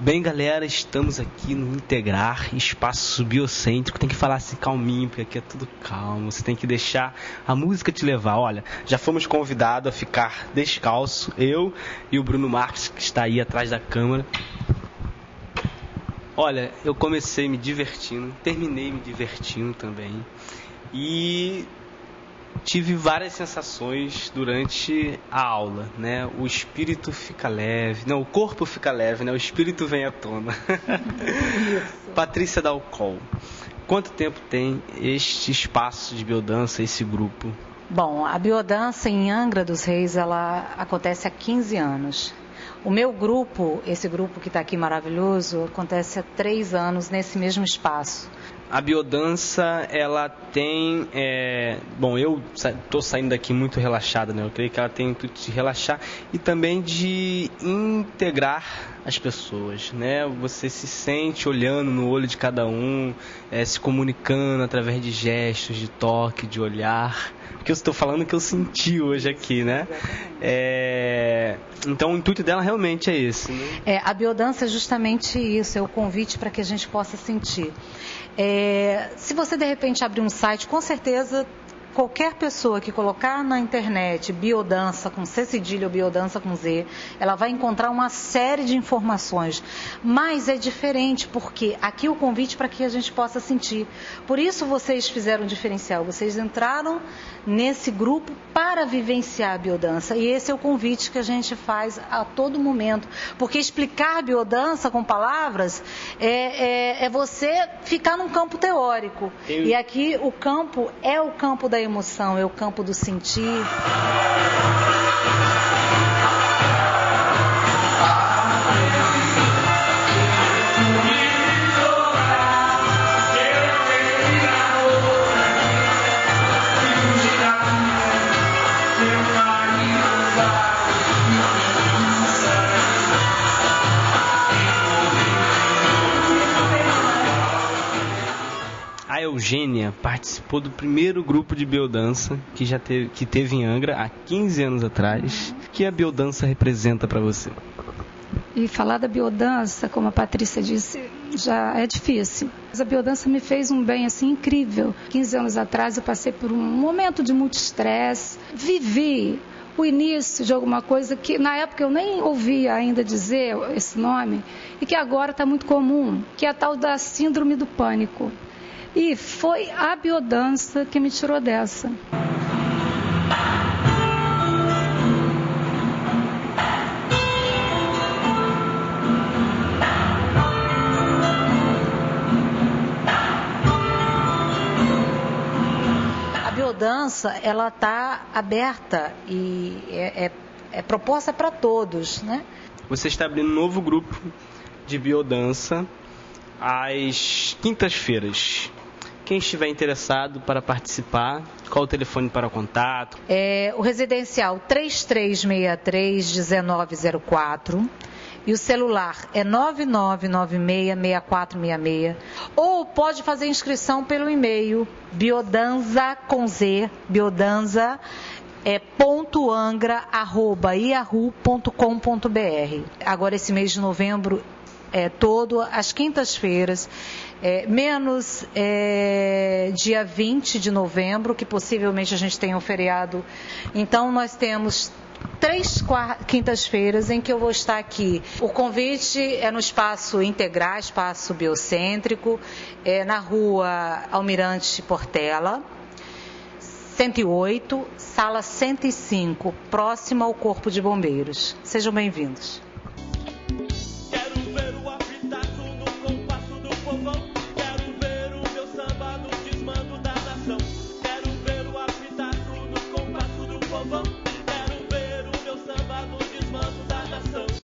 Bem, galera, estamos aqui no Integrar, espaço biocêntrico. Tem que falar assim calminho, porque aqui é tudo calmo. Você tem que deixar a música te levar. Olha, já fomos convidados a ficar descalço, eu e o Bruno Marques, que está aí atrás da câmera. Olha, eu comecei me divertindo, terminei me divertindo também. E tive várias sensações durante a aula, né? O espírito fica leve, não, o corpo fica leve, né? O espírito vem à tona. Patrícia Dalcol, quanto tempo tem este espaço de biodança, esse grupo? Bom, a biodança em Angra dos Reis, ela acontece há 15 anos. O meu grupo, esse grupo que está aqui maravilhoso, acontece há 3 anos nesse mesmo espaço. A biodança, ela tem... Bom, eu estou saindo daqui muito relaxado, né? Eu creio que ela tem o intuito de relaxar e também de integrar as pessoas, né? Você se sente olhando no olho de cada um, se comunicando através de gestos, de toque, de olhar. Porque eu estou falando que eu senti hoje aqui, né? Então o intuito dela realmente é esse, né? A biodança é justamente isso, é o convite para que a gente possa sentir. Se você de repente abrir um site, com certeza qualquer pessoa que colocar na internet biodança com C cedilha ou biodança com Z, ela vai encontrar uma série de informações. Mas é diferente, porque aqui o convite para que a gente possa sentir. Por isso vocês fizeram um diferencial, vocês entraram nesse grupo para vivenciar a biodança. E esse é o convite que a gente faz a todo momento. Porque explicar biodança com palavras é você ficar num campo teórico. E aqui o campo é o campo da emoção, é o campo do sentir. A Eugênia participou do primeiro grupo de biodança que teve em Angra há 15 anos atrás. O que a biodança representa para você? E falar da biodança, como a Patrícia disse, já é difícil. Mas a biodança me fez um bem assim incrível. 15 anos atrás eu passei por um momento de muito estresse, vivi o início de alguma coisa que na época eu nem ouvia ainda dizer esse nome e que agora está muito comum, que é a tal da síndrome do pânico. E foi a biodança que me tirou dessa. A biodança, ela está aberta e é proposta para todos, né? Você está abrindo um novo grupo de biodança às quintas-feiras. Quem estiver interessado para participar, qual o telefone para o contato? O residencial 3363-1904 e o celular é 9996-6466. Ou pode fazer inscrição pelo e-mail biodanza.angra@yahoo.com.br. Agora esse mês de novembro todo, às quintas-feiras, menos dia 20 de novembro, que possivelmente a gente tenha um feriado. Então, nós temos 3 quintas-feiras em que eu vou estar aqui. O convite é no espaço Integrar, espaço biocêntrico, na rua Almirante Portela, 108, sala 105, próxima ao Corpo de Bombeiros. Sejam bem-vindos.